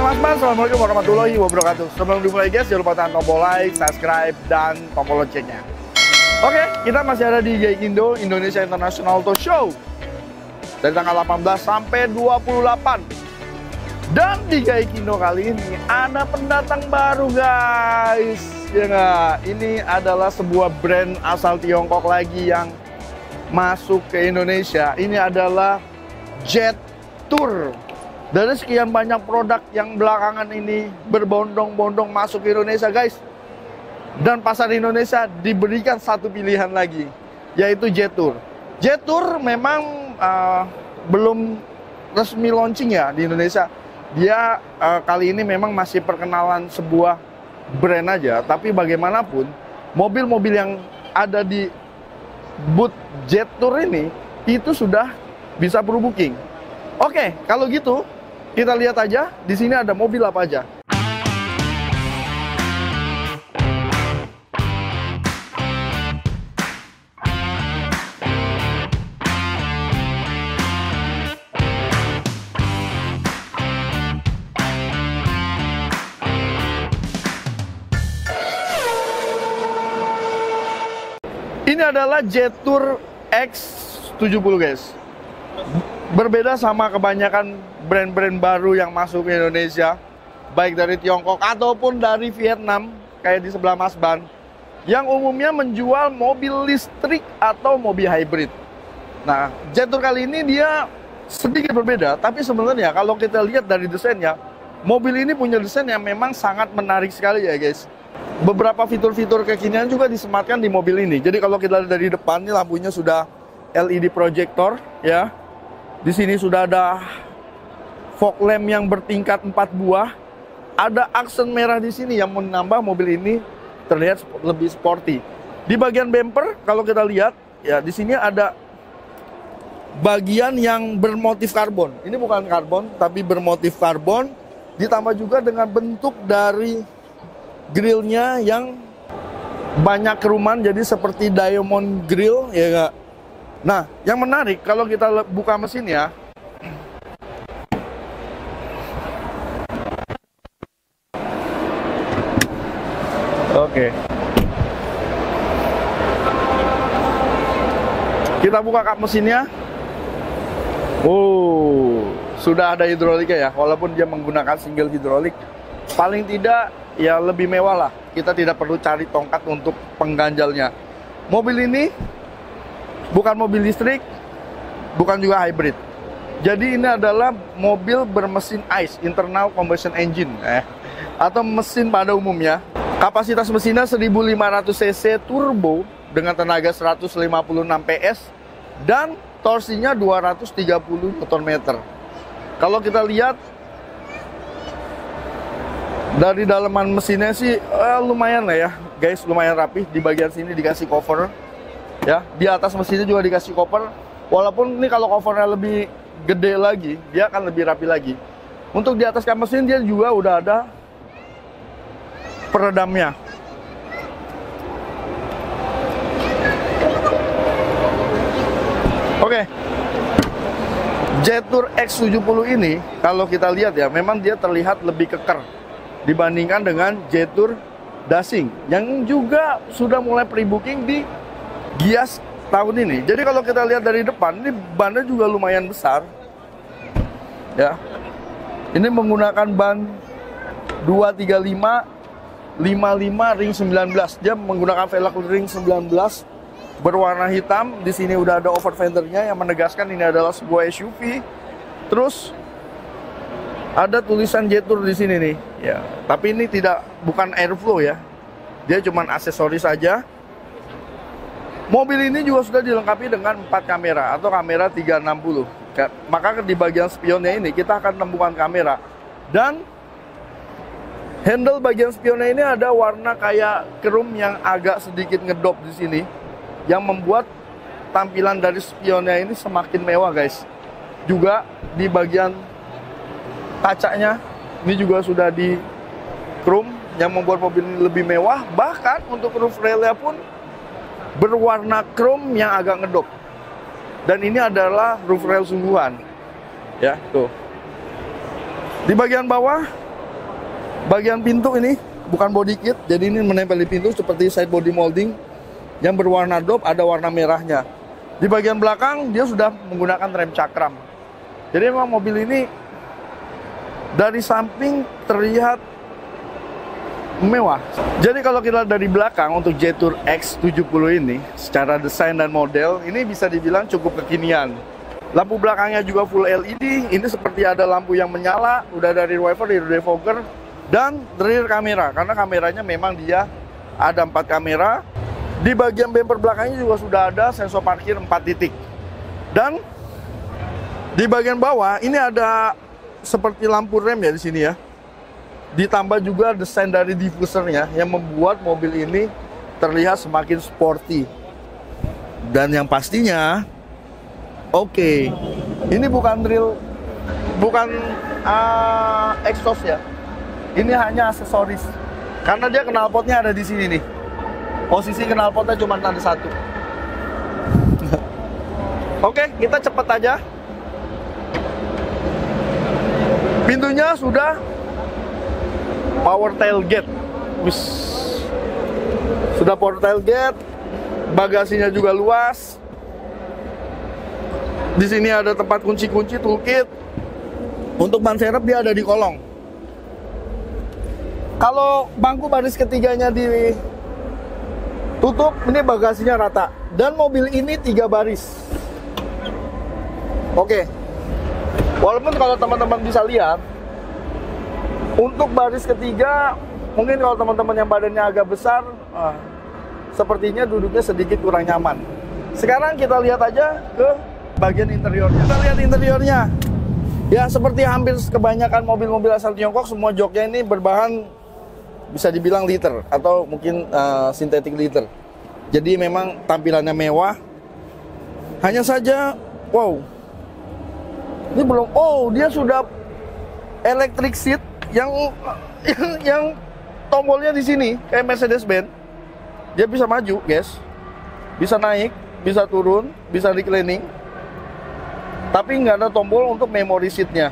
Mas Bang, assalamualaikum warahmatullahi wabarakatuh. Sebelum dimulai guys, jangan lupa tekan tombol like, subscribe, dan tombol loncengnya. Oke, kita masih ada di Gaikindo Indonesia International Auto Show dari tanggal 18 sampai 28. Dan di Gaikindo kali ini ada pendatang baru guys. Ya nggak? Ini adalah sebuah brand asal Tiongkok lagi yang masuk ke Indonesia. Ini adalah Jetour. Dari sekian banyak produk yang belakangan ini berbondong-bondong masuk ke Indonesia guys. Dan pasar Indonesia diberikan satu pilihan lagi, yaitu Jetour. Jetour memang belum resmi launching ya di Indonesia. Dia kali ini memang masih perkenalan sebuah brand aja. Tapi bagaimanapun, mobil-mobil yang ada di booth Jetour ini, itu sudah bisa booking. Oke, kalau gitu kita lihat aja di sini ada mobil apa aja. Ini adalah Jetour X70 guys. Berbeda sama kebanyakan brand-brand baru yang masuk ke Indonesia, baik dari Tiongkok ataupun dari Vietnam, kayak di sebelah Mas Ban, yang umumnya menjual mobil listrik atau mobil hybrid. Nah, Jetour kali ini dia sedikit berbeda, tapi sebenarnya kalau kita lihat dari desainnya, mobil ini punya desain yang memang sangat menarik sekali ya guys. Beberapa fitur-fitur kekinian juga disematkan di mobil ini. Jadi kalau kita lihat dari depan, ini lampunya sudah LED projector ya. Di sini sudah ada fog lamp yang bertingkat 4 buah. Ada aksen merah di sini yang menambah mobil ini terlihat lebih sporty. Di bagian bumper kalau kita lihat ya, di sini ada bagian yang bermotif karbon. Ini bukan karbon tapi bermotif karbon, ditambah juga dengan bentuk dari grillnya yang banyak keruman, jadi seperti diamond grill ya enggak. Nah, yang menarik kalau kita buka mesinnya, oke. Kita buka kap mesinnya. Sudah ada hidroliknya ya, walaupun dia menggunakan single hidrolik. Paling tidak ya lebih mewah lah. Kita tidak perlu cari tongkat untuk pengganjalnya. Mobil ini bukan mobil listrik, bukan juga hybrid. Jadi ini adalah mobil bermesin ICE, internal combustion engine, atau mesin pada umumnya. Kapasitas mesinnya 1500 cc turbo dengan tenaga 156 PS dan torsinya 230 Nm. Kalau kita lihat dari dalaman mesinnya sih lumayan lah ya, guys, lumayan rapi. Di bagian sini dikasih cover. Ya, di atas mesinnya juga dikasih cover. Walaupun ini kalau covernya lebih gede lagi, dia akan lebih rapi lagi. Untuk di atas kap mesin dia juga udah ada peredamnya. Oke. Jetour X70 ini kalau kita lihat ya, memang dia terlihat lebih keker dibandingkan dengan Jetour Dashing yang juga sudah mulai pre-booking di Gias tahun ini. Jadi kalau kita lihat dari depan, ini bannya juga lumayan besar ya. Ini menggunakan ban 235 55 ring 19. Dia menggunakan velg ring 19 berwarna hitam. Di sini udah ada over fendernya yang menegaskan ini adalah sebuah SUV. Terus ada tulisan Jetour di sini nih ya. Tapi ini bukan airflow ya. Dia cuma aksesoris saja. Mobil ini juga sudah dilengkapi dengan 4 kamera atau kamera 360. Maka di bagian spionnya ini kita akan temukan kamera. Dan handle bagian spionnya ini ada warna kayak chrome yang agak sedikit ngedop di sini, yang membuat tampilan dari spionnya ini semakin mewah guys. Juga di bagian kacanya ini juga sudah di chrome yang membuat mobil ini lebih mewah. Bahkan untuk roof railnya pun berwarna chrome yang agak ngedop. Dan ini adalah roof rail sungguhan. Ya, tuh. Di bagian bawah Bagian pintu ini bukan body kit, jadi ini menempel di pintu seperti side body molding yang berwarna drop, ada warna merahnya. Di bagian belakang dia sudah menggunakan rem cakram. Jadi memang mobil ini dari samping terlihat mewah. Jadi kalau kita dari belakang untuk Jetour X70 ini, secara desain dan model ini bisa dibilang cukup kekinian. Lampu belakangnya juga full LED. Ini seperti ada lampu yang menyala, udah dari wiper, dari defogger, dan rear kamera. Karena kameranya memang dia ada 4 kamera. Di bagian bumper belakangnya juga sudah ada sensor parkir 4 titik. Dan di bagian bawah ini ada seperti lampu rem ya di sini ya. Ditambah juga desain dari diffusernya yang membuat mobil ini terlihat semakin sporty. Dan yang pastinya, oke, ini bukan exhaust ya. Ini hanya aksesoris. Karena dia knalpotnya ada di sini nih. Posisi knalpotnya cuma ada 1. Oke, kita cepet aja. Pintunya sudah power tailgate. Sudah power tailgate. Bagasinya juga luas. Di sini ada tempat kunci-kunci toolkit. Untuk ban serep dia ada di kolong. Kalau bangku baris ketiganya ditutup, ini bagasinya rata. Dan mobil ini 3 baris. Oke. Walaupun kalau teman-teman bisa lihat, untuk baris ketiga, mungkin kalau teman-teman yang badannya agak besar, sepertinya duduknya sedikit kurang nyaman. Sekarang kita lihat aja ke bagian interiornya. Kita lihat interiornya. Ya, seperti hampir kebanyakan mobil-mobil asal Tiongkok, semua joknya ini berbahan bisa dibilang liter atau mungkin sintetik liter. Jadi memang tampilannya mewah. Hanya saja, wow, ini belum. Oh, dia sudah electric seat yang tombolnya di sini kayak Mercedes-Benz. Dia bisa maju, guys, bisa naik, bisa turun, bisa reclining. Tapi nggak ada tombol untuk memory seatnya.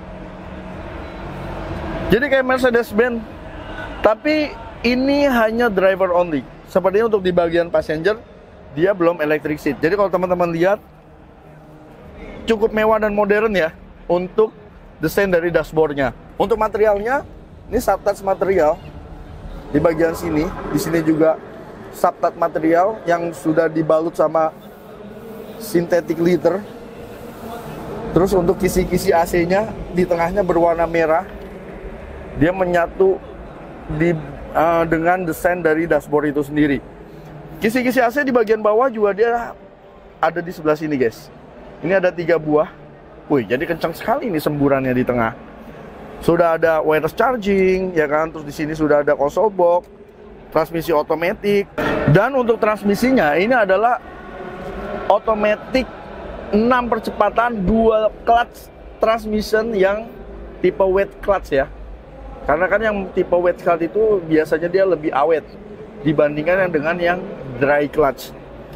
Jadi kayak Mercedes-Benz. Tapi ini hanya driver only. Sepertinya untuk di bagian passenger dia belum electric seat. Jadi kalau teman-teman lihat, cukup mewah dan modern ya untuk desain dari dashboardnya. Untuk materialnya, ini subtouch material di bagian sini. Di sini juga subtouch material yang sudah dibalut sama synthetic leather. Terus untuk kisi-kisi AC-nya di tengahnya berwarna merah. Dia menyatu dengan desain dari dashboard itu sendiri. Kisi-kisi AC di bagian bawah juga dia ada di sebelah sini, guys. Ini ada 3 buah. Wih, jadi kencang sekali ini semburannya di tengah. Sudah ada wireless charging, ya kan? Terus di sini sudah ada console box, transmisi otomatis. Dan untuk transmisinya ini adalah otomatis 6 percepatan dual clutch transmission yang tipe wet clutch ya. Karena kan yang tipe wet clutch itu biasanya dia lebih awet dibandingkan yang dengan yang dry clutch.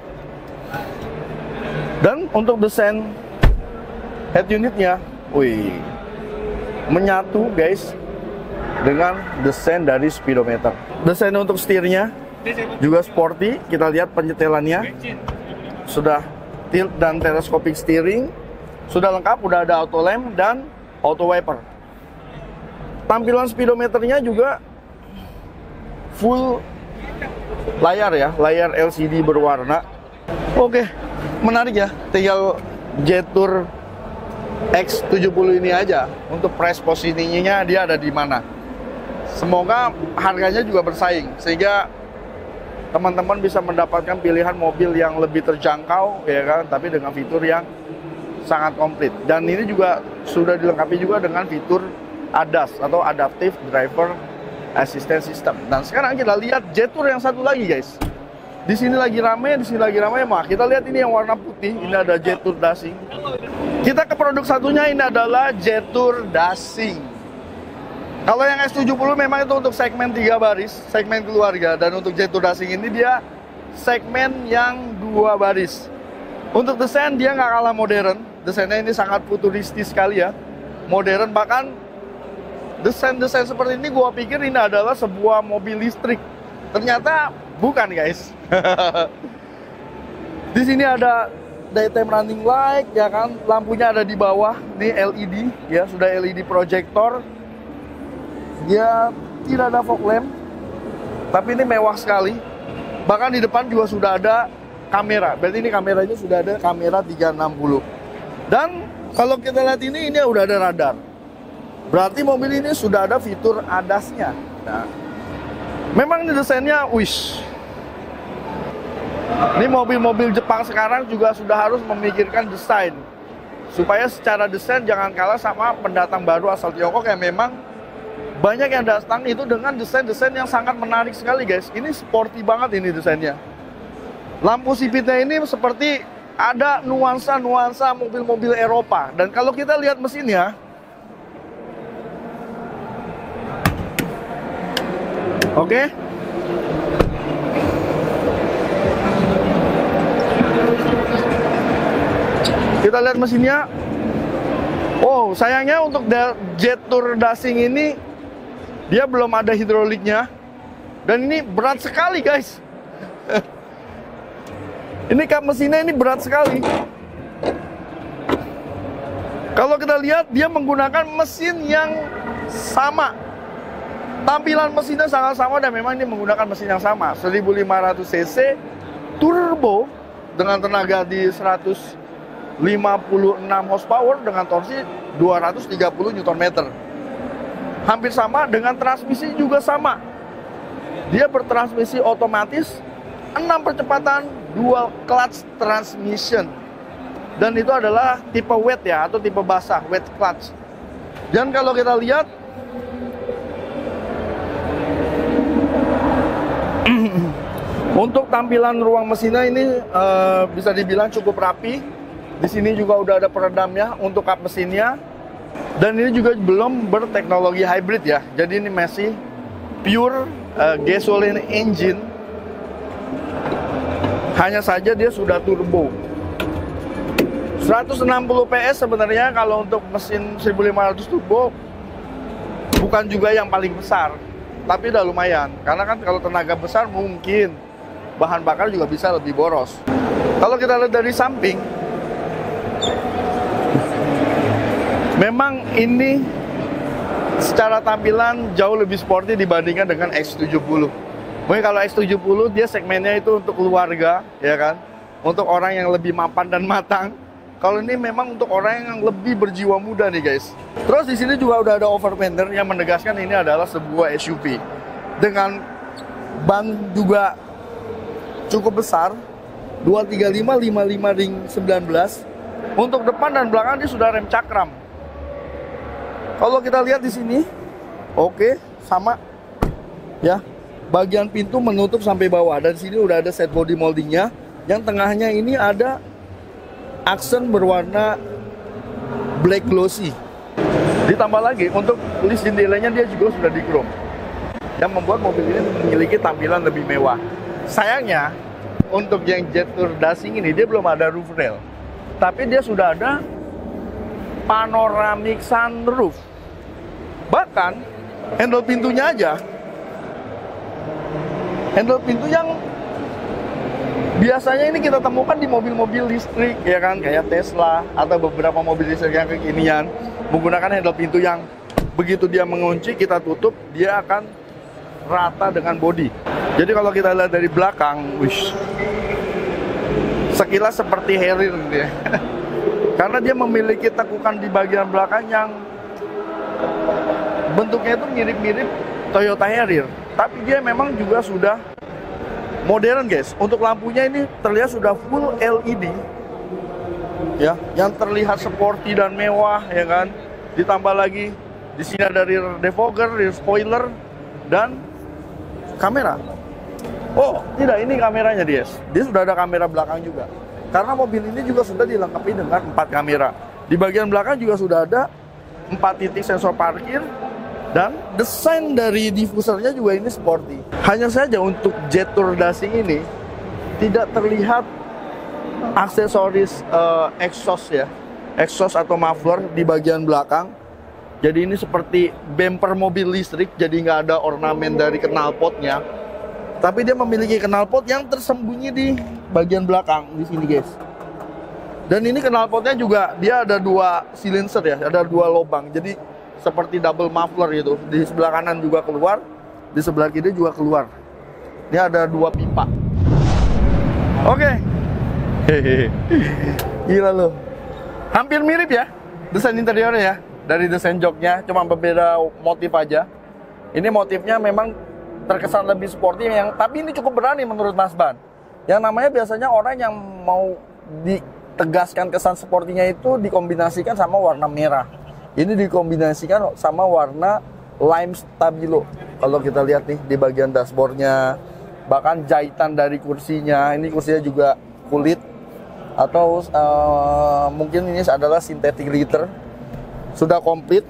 Dan untuk desain head unitnya, wih, menyatu guys dengan desain dari speedometer. Desain untuk setirnya juga sporty. Kita lihat penyetelannya sudah tilt dan telescopic steering, sudah lengkap, udah ada auto lamp dan auto wiper. Tampilan speedometernya juga full layar ya, layar LCD berwarna. Oke, menarik ya. Tinggal Jetour X70 ini aja untuk price positioningnya dia ada di mana. Semoga harganya juga bersaing sehingga teman-teman bisa mendapatkan pilihan mobil yang lebih terjangkau ya kan, tapi dengan fitur yang sangat komplit. Dan ini juga sudah dilengkapi juga dengan fitur ADAS atau Adaptive Driver Assistance System. Dan sekarang kita lihat Jetour yang satu lagi, guys. Di sini lagi rame, di sini lagi rame. Mah kita lihat ini yang warna putih. Ini ada Jetour Dashing. Kita ke produk satunya, ini adalah Jetour Dashing. Kalau yang S70 memang itu untuk segmen 3 baris, segmen keluarga. Dan untuk Jetour Dashing ini dia segmen yang 2 baris. Untuk desain dia nggak kalah modern. Desainnya ini sangat futuristis sekali ya. Modern, bahkan desain-desain seperti ini gua pikir ini adalah sebuah mobil listrik. Ternyata bukan, guys. Di sini ada daytime running light, ya kan? Lampunya ada di bawah, ini LED, ya, sudah LED projector. Dia tidak ada fog lamp, tapi ini mewah sekali. Bahkan di depan juga sudah ada kamera. Berarti ini kameranya sudah ada kamera 360. Dan kalau kita lihat ini udah ada radar. Berarti mobil ini sudah ada fitur ADAS-nya. Nah, memang ini desainnya, wish. Ini mobil-mobil Jepang sekarang juga sudah harus memikirkan desain. Supaya secara desain jangan kalah sama pendatang baru asal Tiongkok yang memang banyak yang datang itu dengan desain-desain yang sangat menarik sekali, guys. Ini sporty banget ini desainnya. Lampu sipitnya ini seperti ada nuansa-nuansa mobil-mobil Eropa. Dan kalau kita lihat mesinnya, oke. Kita lihat mesinnya. Oh, sayangnya untuk Jetour Dashing ini dia belum ada hidroliknya. Dan ini berat sekali, guys. Ini kap mesinnya ini berat sekali. Kalau kita lihat dia menggunakan mesin yang sama. Tampilan mesinnya sangat sama dan memang ini menggunakan mesin yang sama, 1500 cc turbo dengan tenaga di 156 horsepower dengan torsi 230 Nm. Hampir sama dengan transmisi juga sama. Dia bertransmisi otomatis 6 percepatan dual clutch transmission. Dan itu adalah tipe wet ya, atau tipe basah, wet clutch. Dan kalau kita lihat untuk tampilan ruang mesinnya ini bisa dibilang cukup rapi. Di sini juga udah ada peredamnya untuk kap mesinnya. Dan ini juga belum berteknologi hybrid ya. Jadi ini masih pure gasoline engine. Hanya saja dia sudah turbo. 160 PS sebenarnya kalau untuk mesin 1500 turbo bukan juga yang paling besar. Tapi udah lumayan. Karena kan kalau tenaga besar mungkin bahan bakar juga bisa lebih boros. Kalau kita lihat dari samping, memang ini secara tampilan jauh lebih sporty dibandingkan dengan X70. Mungkin kalau X70 dia segmennya itu untuk keluarga, ya kan? Untuk orang yang lebih mapan dan matang. Kalau ini memang untuk orang yang lebih berjiwa muda nih, guys. Terus di sini juga udah ada overfender yang menegaskan ini adalah sebuah SUV dengan ban juga cukup besar, 235 55 ring 19. Untuk depan dan belakang dia sudah rem cakram. Kalau kita lihat di sini, oke, sama ya. Bagian pintu menutup sampai bawah, dan di sini udah ada set body moldingnya. Yang tengahnya ini ada aksen berwarna black glossy. Ditambah lagi untuk list jendelanya dia juga sudah di chrome, yang membuat mobil ini memiliki tampilan lebih mewah. Sayangnya untuk yang Jetour Dashing ini dia belum ada roof rail, tapi dia sudah ada panoramic sunroof. Bahkan handle pintunya aja, handle pintu yang biasanya ini kita temukan di mobil-mobil listrik, ya kan, kayak Tesla atau beberapa mobil listrik yang kekinian menggunakan handle pintu yang begitu dia mengunci kita tutup, dia akan rata dengan bodi. Jadi kalau kita lihat dari belakang, wish, sekilas seperti Harrier dia. Karena dia memiliki tekukan di bagian belakang yang bentuknya itu mirip-mirip Toyota Harrier, tapi dia memang juga sudah modern, guys. Untuk lampunya ini terlihat sudah full LED, ya, yang terlihat sporty dan mewah, ya kan. Ditambah lagi di sini ada rear defogger, rear spoiler, dan kamera. Oh, tidak, ini kameranya dia. Dia sudah ada kamera belakang juga. Karena mobil ini juga sudah dilengkapi dengan 4 kamera. Di bagian belakang juga sudah ada 4 titik sensor parkir. Dan desain dari diffusernya juga ini sporty. Hanya saja untuk Jetour Dashing ini tidak terlihat aksesoris exhaust ya, exhaust atau muffler di bagian belakang. Jadi ini seperti bumper mobil listrik, jadi nggak ada ornamen dari knalpotnya. Tapi dia memiliki knalpot yang tersembunyi di bagian belakang di sini, guys. Dan ini knalpotnya juga dia ada 2 silencer ya, ada 2 lubang. Jadi seperti double muffler gitu. Di sebelah kanan juga keluar, di sebelah kiri juga keluar. Ini ada 2 pipa. Oke. Gila loh. Hampir mirip ya desain interiornya ya. Dari desain joknya, cuma berbeda motif aja. Ini motifnya memang terkesan lebih sporty, tapi ini cukup berani menurut Mas Ban. Yang namanya biasanya orang yang mau ditegaskan kesan sportinya itu dikombinasikan sama warna merah. Ini dikombinasikan sama warna lime stabilo. Kalau kita lihat nih di bagian dashboardnya, bahkan jahitan dari kursinya, ini kursinya juga kulit atau mungkin ini adalah synthetic leather. Sudah komplit,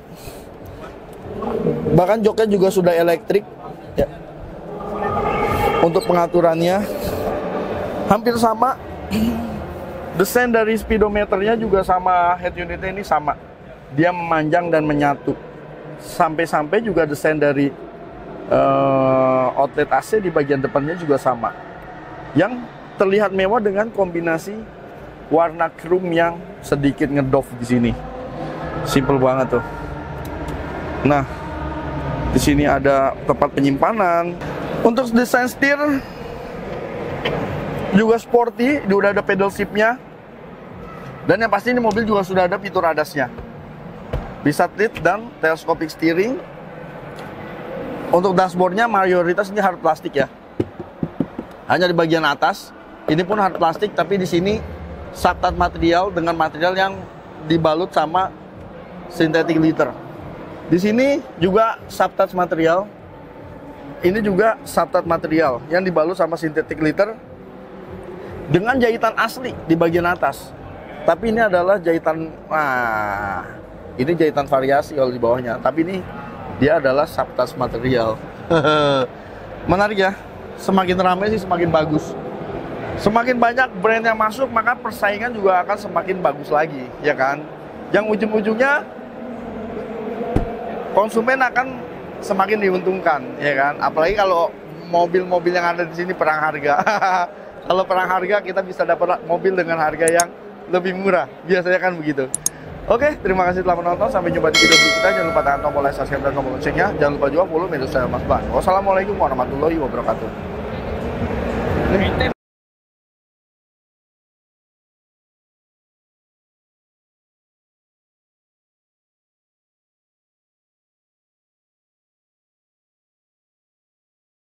bahkan joknya juga sudah elektrik ya. Untuk pengaturannya hampir sama. Desain dari speedometernya juga sama, head unitnya ini sama, dia memanjang dan menyatu. Sampai-sampai juga desain dari outlet AC di bagian depannya juga sama, yang terlihat mewah dengan kombinasi warna chrome yang sedikit ngedove di sini. Simple banget tuh. Nah, di sini ada tempat penyimpanan. Untuk desain setir juga sporty, udah ada pedal shiftnya. Dan yang pasti ini mobil juga sudah ada fitur ADAS-nya. Bisa tilt dan telescopic steering. Untuk dashboardnya mayoritas ini hard plastik ya. Hanya di bagian atas, ini pun hard plastik, tapi di sini subtat material dengan material yang dibalut sama synthetic leather. Di sini juga subtat material. Ini juga subtat material yang dibalut sama synthetic leather dengan jahitan asli di bagian atas. Tapi ini adalah jahitan, ini jahitan variasi kalau di bawahnya. Tapi ini dia adalah subtat material. Menarik ya. Semakin ramai sih semakin bagus. Semakin banyak brand yang masuk, maka persaingan juga akan semakin bagus lagi, ya kan? Yang ujung-ujungnya konsumen akan semakin diuntungkan, ya kan? Apalagi kalau mobil-mobil yang ada di sini perang harga. Kalau perang harga, kita bisa dapat mobil dengan harga yang lebih murah. Biasanya kan begitu. Oke, terima kasih telah menonton. Sampai jumpa di video berikutnya. Jangan lupa tekan tombol like, subscribe, dan tombol loncengnya. Jangan lupa juga follow media sosial Mas Ban. Wassalamualaikum warahmatullahi wabarakatuh.